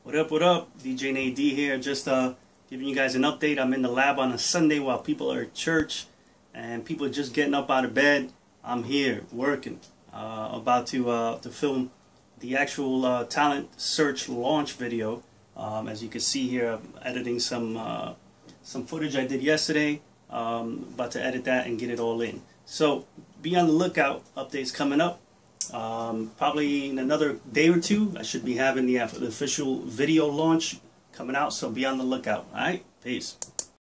What up? DJ Nate D here, just giving you guys an update. I'm in the lab on a Sunday while people are at church and people are just getting up out of bed. I'm here working, about to film the actual talent search launch video. As you can see here, I'm editing some footage I did yesterday. About to edit that and get it all in. So be on the lookout. Updates coming up. Probably in another day or two, I should be having the official video launch coming out, so be on the lookout. Alright, peace.